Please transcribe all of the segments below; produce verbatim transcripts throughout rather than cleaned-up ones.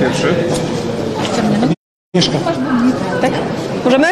pierwszy. Mieszka. Tak? Możemy?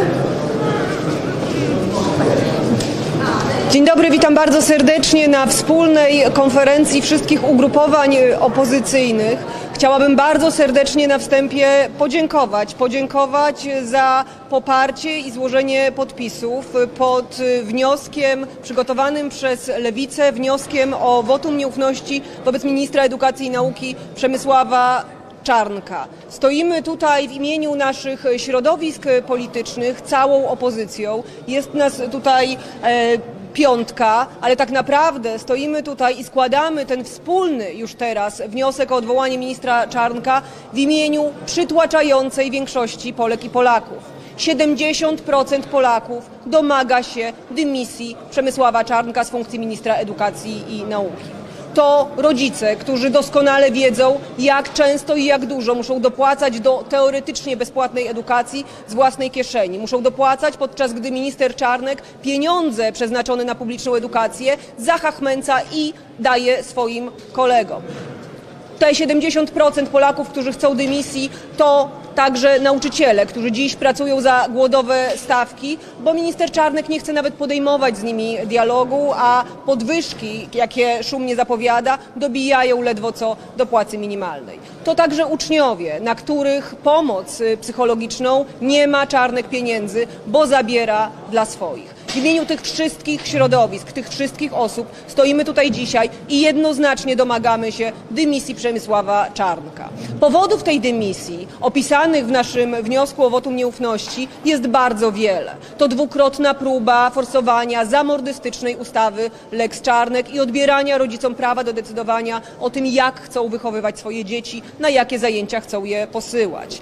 Dzień dobry, witam bardzo serdecznie na wspólnej konferencji wszystkich ugrupowań opozycyjnych. Chciałabym bardzo serdecznie na wstępie podziękować, podziękować za poparcie i złożenie podpisów pod wnioskiem przygotowanym przez Lewicę, wnioskiem o wotum nieufności wobec ministra edukacji i nauki Przemysława Czarnka. Stoimy tutaj w imieniu naszych środowisk politycznych, całą opozycją. Jest nas tutaj e, piątka, ale tak naprawdę stoimy tutaj i składamy ten wspólny już teraz wniosek o odwołanie ministra Czarnka w imieniu przytłaczającej większości Polek i Polaków. siedemdziesiąt procent Polaków domaga się dymisji Przemysława Czarnka z funkcji ministra edukacji i nauki. To rodzice, którzy doskonale wiedzą, jak często i jak dużo muszą dopłacać do teoretycznie bezpłatnej edukacji z własnej kieszeni. Muszą dopłacać, podczas gdy minister Czarnek pieniądze przeznaczone na publiczną edukację zachachmęca i daje swoim kolegom. Te siedemdziesiąt procent Polaków, którzy chcą dymisji, to także nauczyciele, którzy dziś pracują za głodowe stawki, bo minister Czarnek nie chce nawet podejmować z nimi dialogu, a podwyżki, jakie szumnie zapowiada, dobijają ledwo co do płacy minimalnej. To także uczniowie, na których pomoc psychologiczną nie ma Czarnek pieniędzy, bo zabiera dla swoich. W imieniu tych wszystkich środowisk, tych wszystkich osób stoimy tutaj dzisiaj i jednoznacznie domagamy się dymisji Przemysława Czarnka. Powodów tej dymisji opisanych w naszym wniosku o wotum nieufności jest bardzo wiele. To dwukrotna próba forsowania zamordystycznej ustawy Lex Czarnek i odbierania rodzicom prawa do decydowania o tym, jak chcą wychowywać swoje dzieci, na jakie zajęcia chcą je posyłać.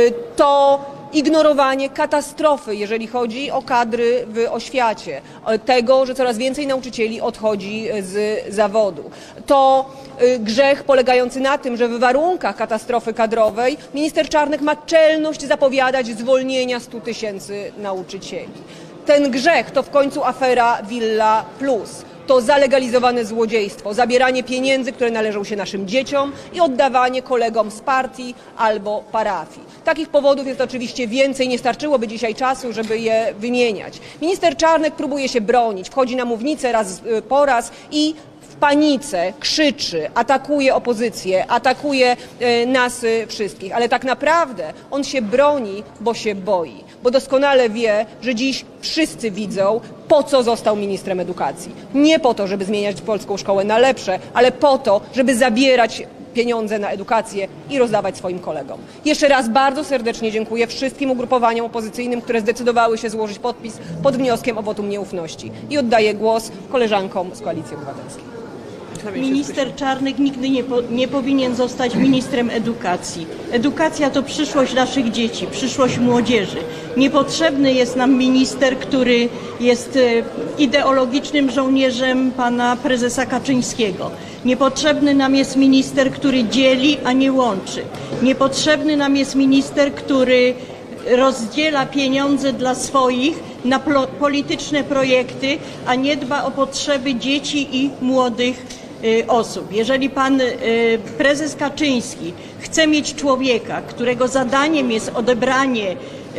To ignorowanie katastrofy, jeżeli chodzi o kadry w oświacie, tego, że coraz więcej nauczycieli odchodzi z zawodu. To grzech polegający na tym, że w warunkach katastrofy kadrowej minister Czarnek ma czelność zapowiadać zwolnienia stu tysięcy nauczycieli. Ten grzech to w końcu afera Villa Plus. To zalegalizowane złodziejstwo, zabieranie pieniędzy, które należą się naszym dzieciom i oddawanie kolegom z partii albo parafii. Takich powodów jest oczywiście więcej, nie starczyłoby dzisiaj czasu, żeby je wymieniać. Minister Czarnek próbuje się bronić, wchodzi na mównicę raz po raz i w panice krzyczy, atakuje opozycję, atakuje nas wszystkich, ale tak naprawdę on się broni, bo się boi, bo doskonale wie, że dziś wszyscy widzą, po co został ministrem edukacji. Nie po to, żeby zmieniać polską szkołę na lepsze, ale po to, żeby zabierać pieniądze na edukację i rozdawać swoim kolegom. Jeszcze raz bardzo serdecznie dziękuję wszystkim ugrupowaniom opozycyjnym, które zdecydowały się złożyć podpis pod wnioskiem o wotum nieufności i oddaję głos koleżankom z Koalicji Obywatelskiej. Minister Czarnek nigdy nie, po, nie powinien zostać ministrem edukacji. Edukacja to przyszłość naszych dzieci, przyszłość młodzieży. Niepotrzebny jest nam minister, który jest ideologicznym żołnierzem pana prezesa Kaczyńskiego. Niepotrzebny nam jest minister, który dzieli, a nie łączy. Niepotrzebny nam jest minister, który rozdziela pieniądze dla swoich na polityczne projekty, a nie dba o potrzeby dzieci i młodych osób. Jeżeli pan prezes Kaczyński chce mieć człowieka, którego zadaniem jest odebranie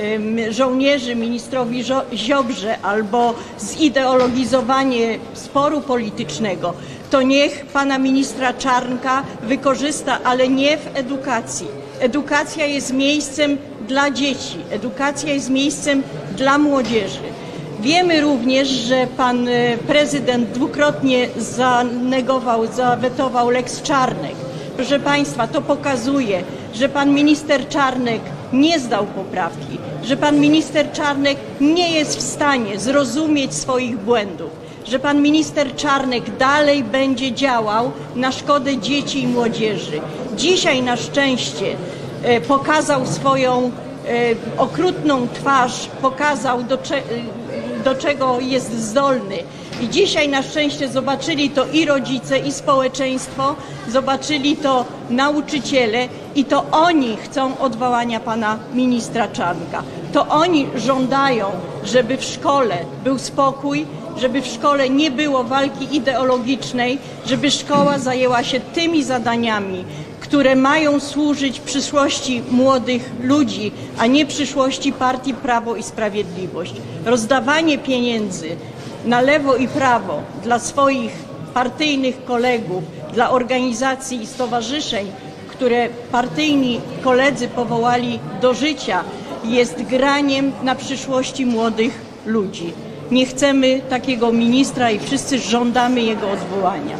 żołnierzy ministrowi Ziobrze albo zideologizowanie sporu politycznego, to niech pana ministra Czarnka wykorzysta, ale nie w edukacji. Edukacja jest miejscem dla dzieci, edukacja jest miejscem dla młodzieży. Wiemy również, że pan prezydent dwukrotnie zanegował, zawetował Lex Czarnek. Proszę państwa, to pokazuje, że pan minister Czarnek nie zdał poprawki, że pan minister Czarnek nie jest w stanie zrozumieć swoich błędów, że pan minister Czarnek dalej będzie działał na szkodę dzieci i młodzieży. Dzisiaj na szczęście pokazał swoją okrutną twarz, pokazał do, cze do czego jest zdolny. I dzisiaj na szczęście zobaczyli to i rodzice, i społeczeństwo, zobaczyli to nauczyciele i to oni chcą odwołania pana ministra Czarnka. To oni żądają, żeby w szkole był spokój, żeby w szkole nie było walki ideologicznej, żeby szkoła zajęła się tymi zadaniami, które mają służyć przyszłości młodych ludzi, a nie przyszłości partii Prawo i Sprawiedliwość. Rozdawanie pieniędzy na lewo i prawo dla swoich partyjnych kolegów, dla organizacji i stowarzyszeń, które partyjni koledzy powołali do życia, jest graniem na przyszłości młodych ludzi. Nie chcemy takiego ministra i wszyscy żądamy jego odwołania.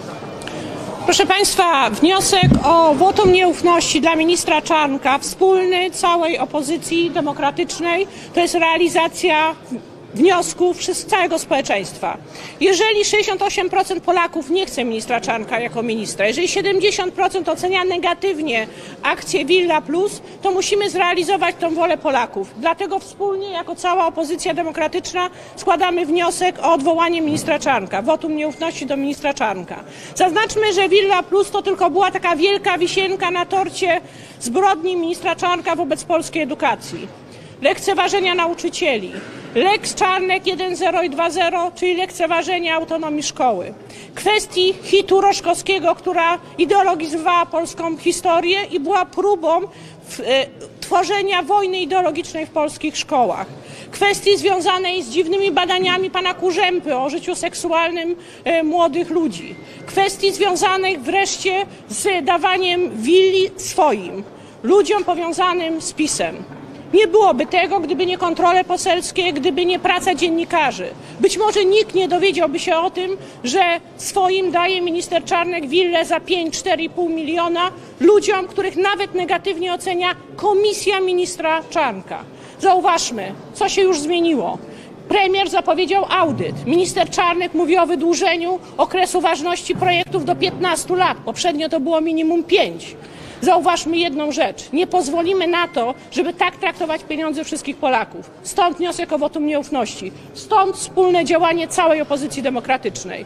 Proszę Państwa, wniosek o wotum nieufności dla ministra Czarnka, wspólny całej opozycji demokratycznej, to jest realizacja wniosków całego społeczeństwa. Jeżeli sześćdziesiąt osiem procent Polaków nie chce ministra Czarnka jako ministra, jeżeli siedemdziesiąt procent ocenia negatywnie akcję Villa Plus, to musimy zrealizować tę wolę Polaków. Dlatego wspólnie, jako cała opozycja demokratyczna, składamy wniosek o odwołanie ministra Czarnka, wotum nieufności do ministra Czarnka. Zaznaczmy, że Villa Plus to tylko była taka wielka wisienka na torcie zbrodni ministra Czarnka wobec polskiej edukacji. Lekceważenia nauczycieli, Lex Czarnek jeden zero i dwa zero, czyli lekceważenie autonomii szkoły. Kwestii hitu Roszkowskiego, która ideologizowała polską historię i była próbą w, e, tworzenia wojny ideologicznej w polskich szkołach. Kwestii związanej z dziwnymi badaniami pana Kurzępy o życiu seksualnym e, młodych ludzi. Kwestii związanych wreszcie z dawaniem willi swoim, ludziom powiązanym z PiS-em. Nie byłoby tego, gdyby nie kontrole poselskie, gdyby nie praca dziennikarzy. Być może nikt nie dowiedziałby się o tym, że swoim daje minister Czarnek willę za pięć, cztery i pół miliona ludziom, których nawet negatywnie ocenia komisja ministra Czarnka. Zauważmy, co się już zmieniło. Premier zapowiedział audyt. Minister Czarnek mówi o wydłużeniu okresu ważności projektów do piętnastu lat. Poprzednio to było minimum pięć. Zauważmy jedną rzecz. Nie pozwolimy na to, żeby tak traktować pieniądze wszystkich Polaków. Stąd wniosek o wotum nieufności. Stąd wspólne działanie całej opozycji demokratycznej.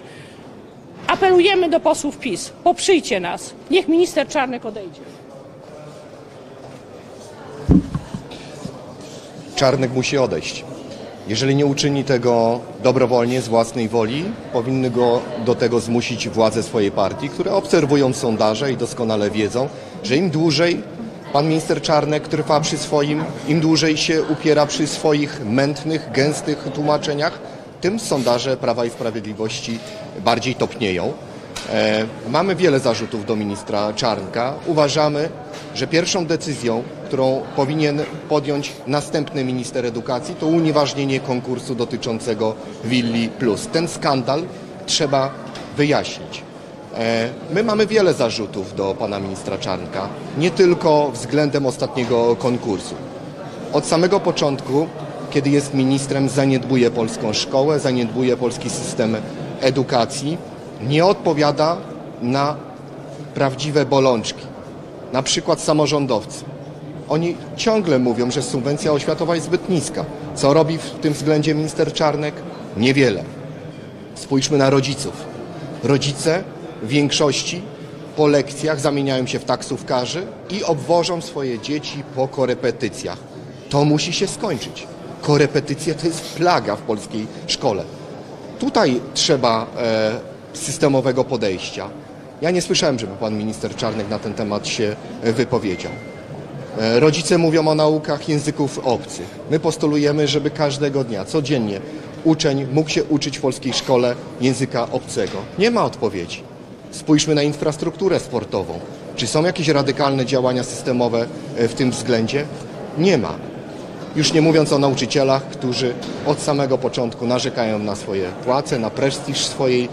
Apelujemy do posłów PiS. Poprzyjcie nas. Niech minister Czarnek odejdzie. Czarnek musi odejść. Jeżeli nie uczyni tego dobrowolnie, z własnej woli, powinny go do tego zmusić władze swojej partii, które obserwują sondaże i doskonale wiedzą, że im dłużej pan minister Czarnek trwa przy swoim, im dłużej się upiera przy swoich mętnych, gęstych tłumaczeniach, tym sondaże Prawa i Sprawiedliwości bardziej topnieją. E, mamy wiele zarzutów do ministra Czarnka. Uważamy, że pierwszą decyzją, którą powinien podjąć następny minister edukacji, to unieważnienie konkursu dotyczącego Willi Plus. Ten skandal trzeba wyjaśnić. E, my mamy wiele zarzutów do pana ministra Czarnka, nie tylko względem ostatniego konkursu. Od samego początku, kiedy jest ministrem, zaniedbuje polską szkołę, zaniedbuje polski system edukacji, nie odpowiada na prawdziwe bolączki. Na przykład samorządowcy. Oni ciągle mówią, że subwencja oświatowa jest zbyt niska. Co robi w tym względzie minister Czarnek? Niewiele. Spójrzmy na rodziców. Rodzice w większości po lekcjach zamieniają się w taksówkarzy i obwożą swoje dzieci po korepetycjach. To musi się skończyć. Korepetycje to jest plaga w polskiej szkole. Tutaj trzeba e, systemowego podejścia. Ja nie słyszałem, żeby pan minister Czarnek na ten temat się wypowiedział. Rodzice mówią o naukach języków obcych. My postulujemy, żeby każdego dnia, codziennie uczeń mógł się uczyć w polskiej szkole języka obcego. Nie ma odpowiedzi. Spójrzmy na infrastrukturę sportową. Czy są jakieś radykalne działania systemowe w tym względzie? Nie ma. Już nie mówiąc o nauczycielach, którzy od samego początku narzekają na swoje płace, na prestiż swojej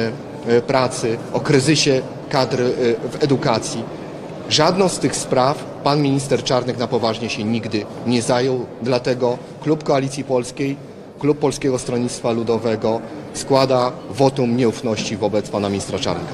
e, pracy, o kryzysie kadr w edukacji. Żadną z tych spraw pan minister Czarnek na poważnie się nigdy nie zajął, dlatego klub Koalicji Polskiej, klub Polskiego Stronnictwa Ludowego składa wotum nieufności wobec pana ministra Czarnka.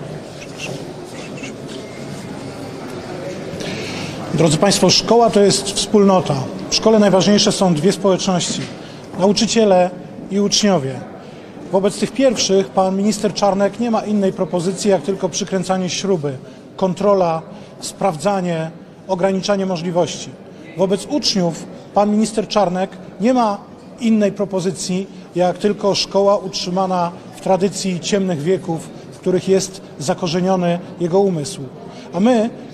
Drodzy Państwo, szkoła to jest wspólnota. W szkole najważniejsze są dwie społeczności: nauczyciele i uczniowie. Wobec tych pierwszych pan minister Czarnek nie ma innej propozycji, jak tylko przykręcanie śruby, kontrola, sprawdzanie, ograniczanie możliwości. Wobec uczniów pan minister Czarnek nie ma innej propozycji, jak tylko szkoła utrzymana w tradycji ciemnych wieków, w których jest zakorzeniony jego umysł. A my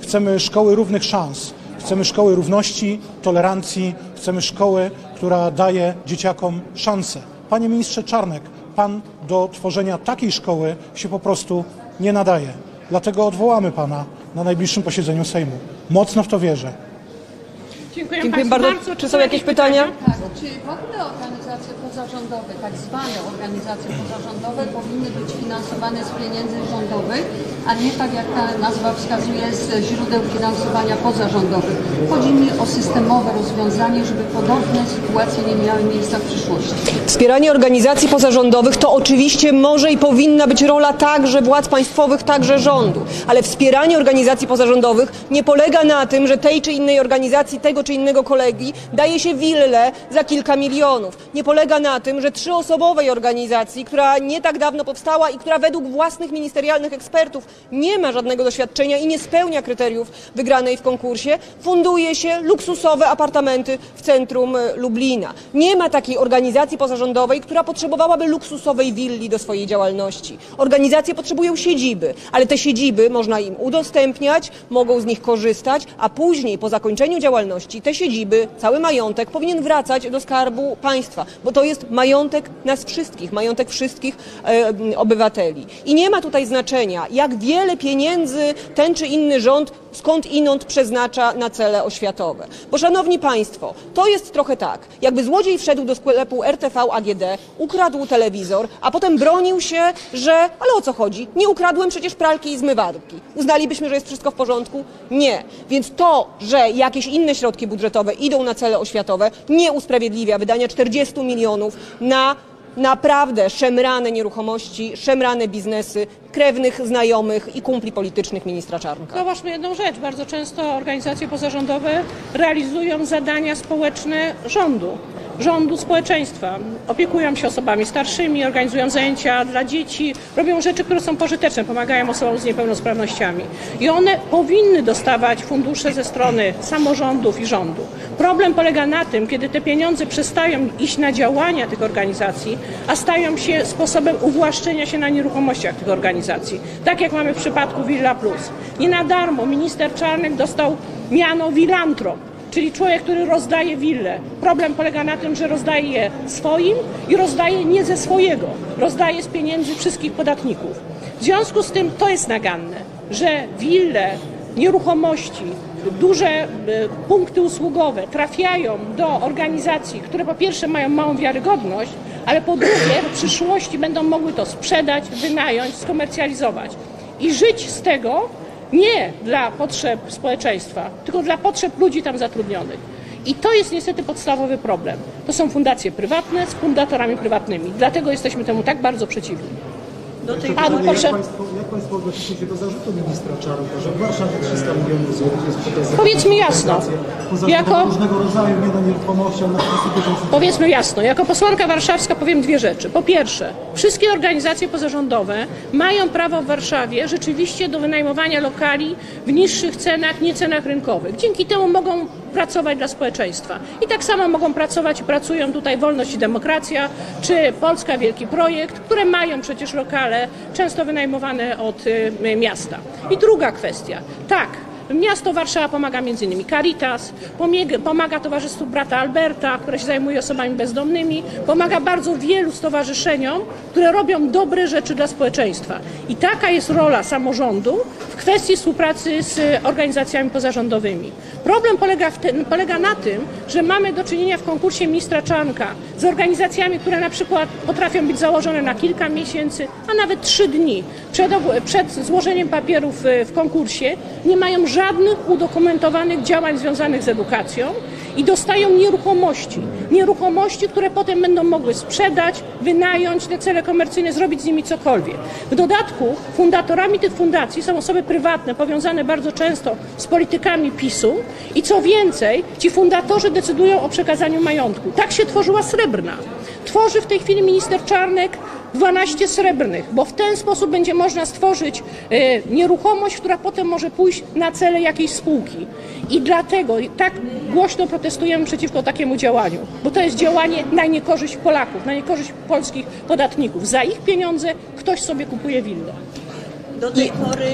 Chcemy szkoły równych szans. Chcemy szkoły równości, tolerancji. Chcemy szkoły, która daje dzieciakom szansę. Panie ministrze Czarnek, pan do tworzenia takiej szkoły się po prostu nie nadaje. Dlatego odwołamy pana na najbliższym posiedzeniu Sejmu. Mocno w to wierzę. Dziękuję, Dziękuję bardzo. bardzo. Czy są jakieś pytania? Tak, czy w ogóle organizacje pozarządowe, tak zwane organizacje pozarządowe powinny być finansowane z pieniędzy rządowych, a nie tak jak ta nazwa wskazuje z źródeł finansowania pozarządowych. Chodzi mi o systemowe rozwiązanie, żeby podobne sytuacje nie miały miejsca w przyszłości. Wspieranie organizacji pozarządowych to oczywiście może i powinna być rola także władz państwowych, także rządu. Ale wspieranie organizacji pozarządowych nie polega na tym, że tej czy innej organizacji, tego czy innego kolegi daje się willę za kilka milionów. Nie polega na tym, że trzyosobowej organizacji, która nie tak dawno powstała i która według własnych ministerialnych ekspertów nie ma żadnego doświadczenia i nie spełnia kryteriów wygranej w konkursie, funduje się luksusowe apartamenty w centrum Lublina. Nie ma takiej organizacji pozarządowej, która potrzebowałaby luksusowej willi do swojej działalności. Organizacje potrzebują siedziby, ale te siedziby można im udostępniać, mogą z nich korzystać, a później po zakończeniu działalności te siedziby, cały majątek powinien wracać do Skarbu Państwa, bo to jest majątek nas wszystkich, majątek wszystkich e, obywateli. I nie ma tutaj znaczenia, jak wiele pieniędzy ten czy inny rząd skąd inąd przeznacza na cele oświatowe. Bo szanowni państwo, to jest trochę tak, jakby złodziej wszedł do sklepu R T V A G D, ukradł telewizor, a potem bronił się, że ale o co chodzi? Nie ukradłem przecież pralki i zmywarki. Uznalibyśmy, że jest wszystko w porządku? Nie. Więc to, że jakieś inne środki budżetowe idą na cele oświatowe, nie usprawiedliwia wydania czterdziestu milionów na naprawdę szemrane nieruchomości, szemrane biznesy krewnych, znajomych i kumpli politycznych ministra Czarnka. Zauważmy jedną rzecz. Bardzo często organizacje pozarządowe realizują zadania społeczne rządu. rządu, społeczeństwa. Opiekują się osobami starszymi, organizują zajęcia dla dzieci, robią rzeczy, które są pożyteczne, pomagają osobom z niepełnosprawnościami. I one powinny dostawać fundusze ze strony samorządów i rządu. Problem polega na tym, kiedy te pieniądze przestają iść na działania tych organizacji, a stają się sposobem uwłaszczenia się na nieruchomościach tych organizacji. Tak jak mamy w przypadku Villa Plus. Nie na darmo minister Czarnek dostał miano wilantrop, czyli człowiek, który rozdaje wille. Problem polega na tym, że rozdaje je swoim i rozdaje nie ze swojego. Rozdaje z pieniędzy wszystkich podatników. W związku z tym to jest naganne, że wille, nieruchomości, duże punkty usługowe trafiają do organizacji, które po pierwsze mają małą wiarygodność, ale po drugie w przyszłości będą mogły to sprzedać, wynająć, skomercjalizować i żyć z tego, nie dla potrzeb społeczeństwa, tylko dla potrzeb ludzi tam zatrudnionych. I to jest niestety podstawowy problem. To są fundacje prywatne z fundatorami prywatnymi. Dlatego jesteśmy temu tak bardzo przeciwni. Do tej A, pory proszę. Jak państwo, jak państwo odnosicie się do zarzutu ministra Czarnka, że w Warszawie trzysta milionów złotych jest przekazane? Powiedzmy jasno, jako, różnego rodzaju, nie na nieruchomościach, na trzysta powiedzmy jasno, jako posłanka warszawska powiem dwie rzeczy. Po pierwsze, wszystkie organizacje pozarządowe mają prawo w Warszawie rzeczywiście do wynajmowania lokali w niższych cenach, nie cenach rynkowych. Dzięki temu mogą pracować dla społeczeństwa. I tak samo mogą pracować i pracują tutaj Wolność i Demokracja, czy Polska Wielki Projekt, które mają przecież lokale często wynajmowane od y, miasta. I druga kwestia. Tak, miasto Warszawa pomaga między innymi Caritas, pomaga, pomaga Towarzystwu Brata Alberta, które się zajmuje osobami bezdomnymi, pomaga bardzo wielu stowarzyszeniom, które robią dobre rzeczy dla społeczeństwa. I taka jest rola samorządu w kwestii współpracy z organizacjami pozarządowymi. Problem polega, w tym, polega na tym, że mamy do czynienia w konkursie ministra Czarnka z organizacjami, które na przykład potrafią być założone na kilka miesięcy, a nawet trzy dni przed, przed złożeniem papierów w konkursie, nie mają żadnych udokumentowanych działań związanych z edukacją i dostają nieruchomości. Nieruchomości, które potem będą mogły sprzedać, wynająć na cele komercyjne, zrobić z nimi cokolwiek. W dodatku fundatorami tych fundacji są osoby prywatne, powiązane bardzo często z politykami PiSu i co więcej, ci fundatorzy decydują o przekazaniu majątku. Tak się tworzyła Srebrna. Tworzy w tej chwili minister Czarnek dwanaście srebrnych, bo w ten sposób będzie można stworzyć y, nieruchomość, która potem może pójść na cele jakiejś spółki. I dlatego tak głośno protestujemy przeciwko takiemu działaniu, bo to jest działanie na niekorzyść Polaków, na niekorzyść polskich podatników. Za ich pieniądze ktoś sobie kupuje willę. Do tej pory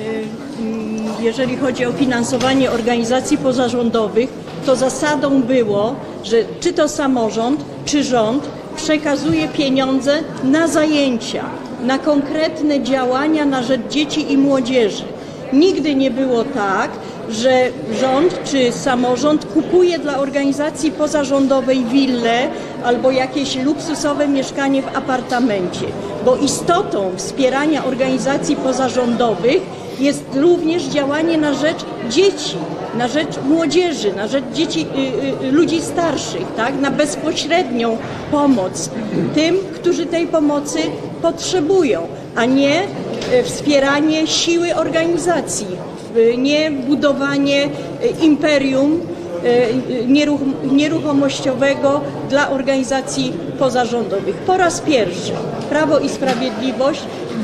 jeżeli chodzi o finansowanie organizacji pozarządowych, to zasadą było, że czy to samorząd, czy rząd przekazuje pieniądze na zajęcia, na konkretne działania na rzecz dzieci i młodzieży. Nigdy nie było tak, że rząd czy samorząd kupuje dla organizacji pozarządowej willę albo jakieś luksusowe mieszkanie w apartamencie, bo istotą wspierania organizacji pozarządowych jest również działanie na rzecz dzieci, na rzecz młodzieży, na rzecz dzieci, y, y, ludzi starszych, tak? Na bezpośrednią pomoc tym, którzy tej pomocy potrzebują, a nie y, wspieranie siły organizacji, y, nie budowanie y, imperium y, nieruch nieruchomościowego dla organizacji pozarządowych. Po raz pierwszy Prawo i Sprawiedliwość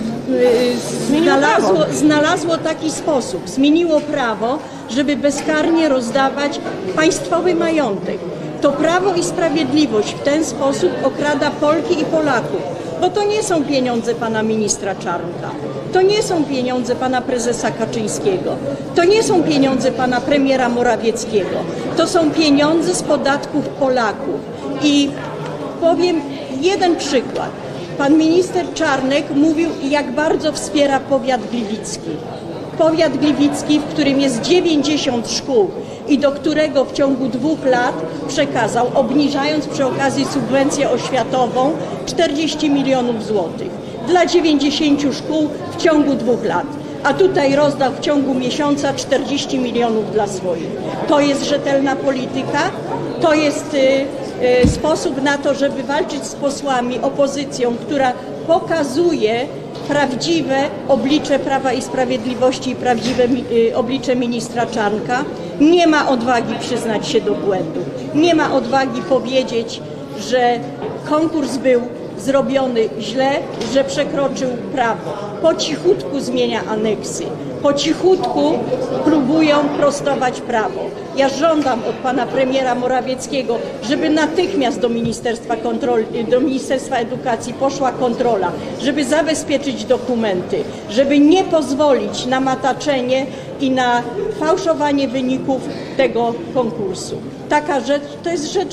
Znalazło, znalazło taki sposób, zmieniło prawo, żeby bezkarnie rozdawać państwowy majątek. To Prawo i Sprawiedliwość w ten sposób okrada Polki i Polaków, bo to nie są pieniądze pana ministra Czarnka, to nie są pieniądze pana prezesa Kaczyńskiego, to nie są pieniądze pana premiera Morawieckiego, to są pieniądze z podatków Polaków. I powiem jeden przykład. Pan minister Czarnek mówił, jak bardzo wspiera powiat gliwicki. Powiat gliwicki, w którym jest dziewięćdziesiąt szkół i do którego w ciągu dwóch lat przekazał, obniżając przy okazji subwencję oświatową, czterdzieści milionów złotych. Dla dziewięćdziesięciu szkół w ciągu dwóch lat. A tutaj rozdał w ciągu miesiąca czterdzieści milionów dla swoich. To jest rzetelna polityka? To jest y, y, sposób na to, żeby walczyć z posłami, opozycją, która pokazuje prawdziwe oblicze Prawa i Sprawiedliwości i prawdziwe y, oblicze ministra Czarnka. Nie ma odwagi przyznać się do błędu. Nie ma odwagi powiedzieć, że konkurs był zrobiony źle, że przekroczył prawo. Po cichutku zmienia aneksy. Po cichutku próbują prostować prawo. Ja żądam od pana premiera Morawieckiego, żeby natychmiast do Ministerstwa Kontroli, do Ministerstwa Edukacji poszła kontrola, żeby zabezpieczyć dokumenty, żeby nie pozwolić na mataczenie i na fałszowanie wyników tego konkursu. Taka rzecz, to jest rzecz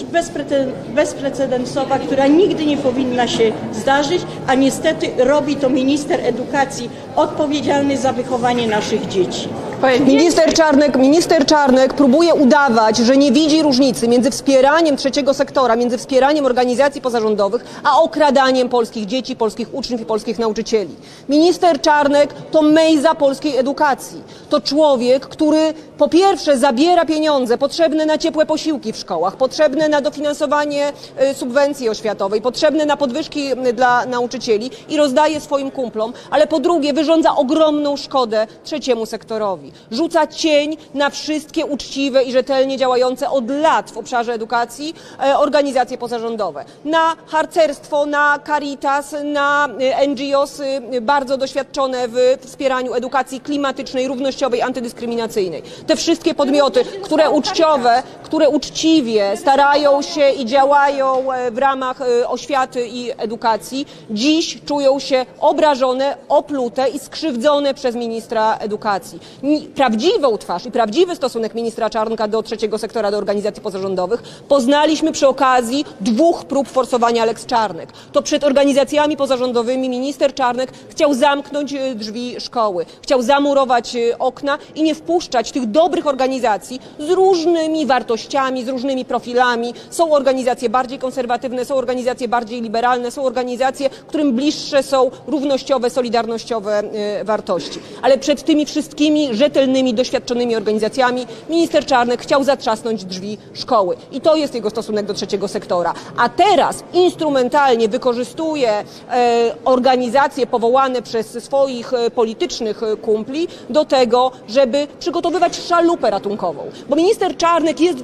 bezprecedensowa, która nigdy nie powinna się zdarzyć, a niestety robi to minister edukacji odpowiedzialny za wychowanie naszych dzieci. Minister Czarnek, minister Czarnek próbuje udawać, że nie widzi różnicy między wspieraniem trzeciego sektora, między wspieraniem organizacji pozarządowych, a okradaniem polskich dzieci, polskich uczniów i polskich nauczycieli. Minister Czarnek to Mejza polskiej edukacji. To człowiek, który po pierwsze zabiera pieniądze potrzebne na ciepłe posiłki w szkołach, potrzebne na dofinansowanie subwencji oświatowej, potrzebne na podwyżki dla nauczycieli i rozdaje swoim kumplom, ale po drugie wyrządza ogromną szkodę trzeciemu sektorowi. Rzuca cień na wszystkie uczciwe i rzetelnie działające od lat w obszarze edukacji e, organizacje pozarządowe. Na harcerstwo, na Caritas, na N G O s y, bardzo doświadczone w wspieraniu edukacji klimatycznej, równościowej, antydyskryminacyjnej. Te wszystkie podmioty, które uczciowe, które uczciwie starają się i działają w ramach oświaty i edukacji, dziś czują się obrażone, oplute i skrzywdzone przez ministra edukacji. Prawdziwą twarz i prawdziwy stosunek ministra Czarnka do trzeciego sektora, do organizacji pozarządowych poznaliśmy przy okazji dwóch prób forsowania Lex Czarnek. To przed organizacjami pozarządowymi minister Czarnek chciał zamknąć drzwi szkoły, chciał zamurować okna i nie wpuszczać tych dobrych organizacji z różnymi wartościami, z różnymi profilami. Są organizacje bardziej konserwatywne, są organizacje bardziej liberalne, są organizacje, którym bliższe są równościowe, solidarnościowe wartości. Ale przed tymi wszystkimi rzetelnymi, doświadczonymi organizacjami minister Czarnek chciał zatrzasnąć drzwi szkoły. I to jest jego stosunek do trzeciego sektora. A teraz instrumentalnie wykorzystuje e, organizacje powołane przez swoich e, politycznych kumpli do tego, żeby przygotowywać szalupę ratunkową. Bo minister Czarnek jest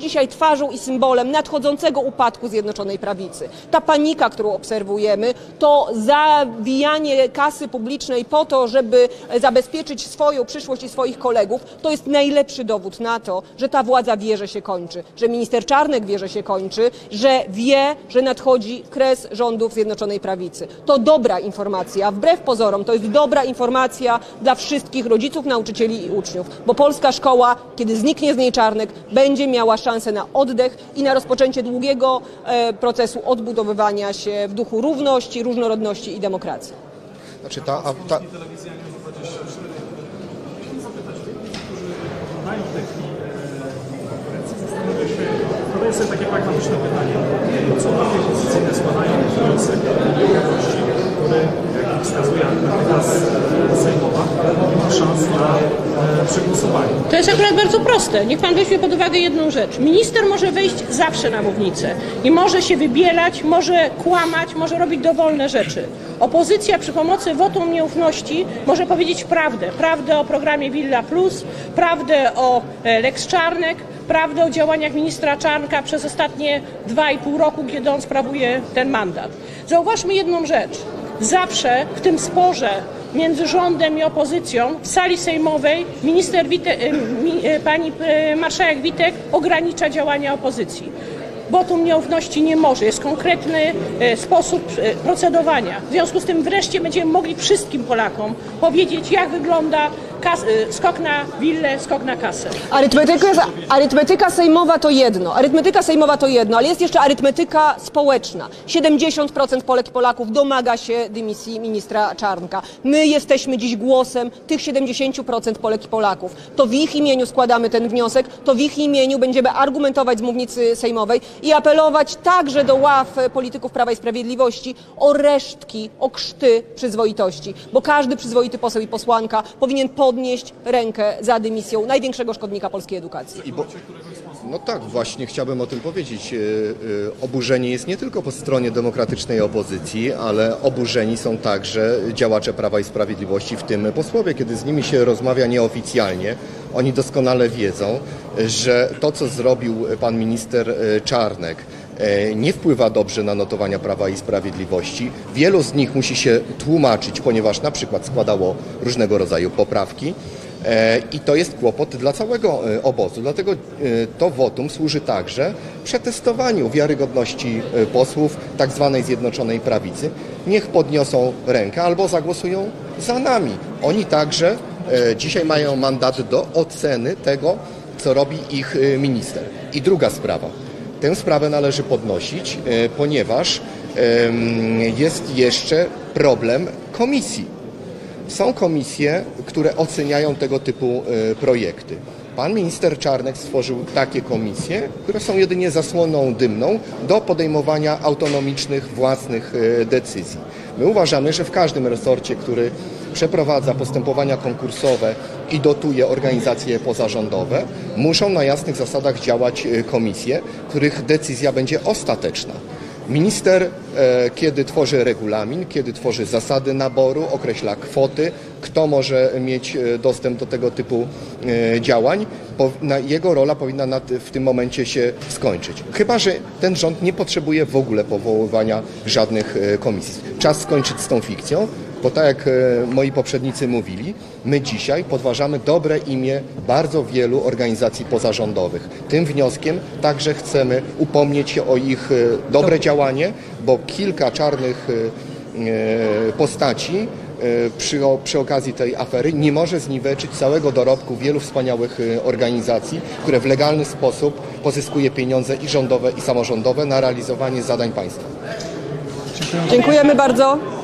dzisiaj twarzą i symbolem nadchodzącego upadku Zjednoczonej Prawicy. Ta panika, którą obserwujemy, to zawijanie kasy publicznej po to, żeby zabezpieczyć swoją przyszłość i swoich kolegów, to jest najlepszy dowód na to, że ta władza wie, że się kończy, że minister Czarnek wie, że się kończy, że wie, że nadchodzi kres rządów Zjednoczonej Prawicy. To dobra informacja, wbrew pozorom, to jest dobra informacja dla wszystkich rodziców, nauczycieli i uczniów, bo polska szkoła, kiedy zniknie z niej Czarnek, będzie miała szansę na oddech i na rozpoczęcie długiego e, procesu odbudowywania się w duchu równości, różnorodności i demokracji. Znaczy ta, a, ta... Zadaję sobie takie pragmatyczne pytanie. Co partie opozycyjne składają wniosek o jakości, który, jak wskazuje argumentacja sejmowa, nie ma szans na e, przegłosowanie? To jest akurat bardzo proste. Niech pan weźmie pod uwagę jedną rzecz. Minister może wejść zawsze na mównicę i może się wybielać, może kłamać, może robić dowolne rzeczy. Opozycja przy pomocy wotum nieufności może powiedzieć prawdę. Prawdę o programie Villa Plus, prawdę o Lex Czarnek, prawdę o działaniach ministra Czarnka przez ostatnie dwa i pół roku, kiedy on sprawuje ten mandat. Zauważmy jedną rzecz. Zawsze w tym sporze między rządem i opozycją w sali sejmowej minister Witek, pani marszałek Witek ogranicza działania opozycji. Wotum nieufności nie może, jest konkretny sposób procedowania. W związku z tym wreszcie będziemy mogli wszystkim Polakom powiedzieć, jak wygląda kas, skok na willę, skok na kasę. Arytmetyka, arytmetyka sejmowa to jedno, arytmetyka sejmowa to jedno, ale jest jeszcze arytmetyka społeczna. siedemdziesiąt procent Polek i Polaków domaga się dymisji ministra Czarnka. My jesteśmy dziś głosem tych siedemdziesięciu procent Polek i Polaków. To w ich imieniu składamy ten wniosek, to w ich imieniu będziemy argumentować z mównicy sejmowej i apelować także do ław polityków Prawa i Sprawiedliwości o resztki, o krzty przyzwoitości, bo każdy przyzwoity poseł i posłanka powinien podnieść rękę za dymisją największego szkodnika polskiej edukacji. I bo, no tak, właśnie chciałbym o tym powiedzieć. Oburzenie jest nie tylko po stronie demokratycznej opozycji, ale oburzeni są także działacze Prawa i Sprawiedliwości, w tym posłowie. Kiedy z nimi się rozmawia nieoficjalnie, oni doskonale wiedzą, że to, co zrobił pan minister Czarnek, nie wpływa dobrze na notowania Prawa i Sprawiedliwości. Wielu z nich musi się tłumaczyć, ponieważ na przykład składało różnego rodzaju poprawki i to jest kłopot dla całego obozu. Dlatego to wotum służy także przetestowaniu wiarygodności posłów tak zwanej Zjednoczonej Prawicy. Niech podniosą rękę albo zagłosują za nami. Oni także dzisiaj mają mandat do oceny tego, co robi ich minister. I druga sprawa. Tę sprawę należy podnosić, ponieważ jest jeszcze problem komisji. Są komisje, które oceniają tego typu projekty. Pan minister Czarnek stworzył takie komisje, które są jedynie zasłoną dymną do podejmowania autonomicznych, własnych decyzji. My uważamy, że w każdym resorcie, który przeprowadza postępowania konkursowe i dotuje organizacje pozarządowe, muszą na jasnych zasadach działać komisje, których decyzja będzie ostateczna. Minister, kiedy tworzy regulamin, kiedy tworzy zasady naboru, określa kwoty, kto może mieć dostęp do tego typu działań, jego rola powinna w tym momencie się skończyć. Chyba że ten rząd nie potrzebuje w ogóle powoływania żadnych komisji. Czas skończyć z tą fikcją, bo tak jak moi poprzednicy mówili, my dzisiaj podważamy dobre imię bardzo wielu organizacji pozarządowych. Tym wnioskiem także chcemy upomnieć się o ich dobre działanie, bo kilka czarnych postaci przy, przy okazji tej afery nie może zniweczyć całego dorobku wielu wspaniałych organizacji, które w legalny sposób pozyskuje pieniądze i rządowe, i samorządowe na realizowanie zadań państwa. Dziękujemy bardzo.